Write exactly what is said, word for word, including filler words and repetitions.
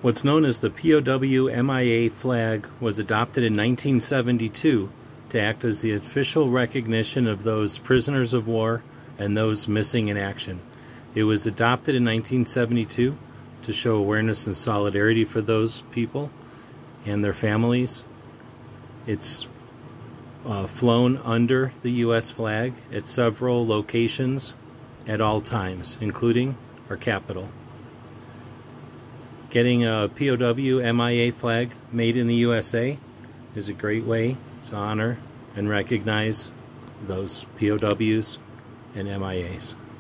What's known as the P O W M I A flag was adopted in nineteen seventy-two to act as the official recognition of those prisoners of war and those missing in action. It was adopted in nineteen seventy-two to show awareness and solidarity for those people and their families. It's uh, flown under the U S flag at several locations at all times, including our capital. Getting a P O W M I A flag made in the U S A is a great way to honor and recognize those P O Ws and M I As.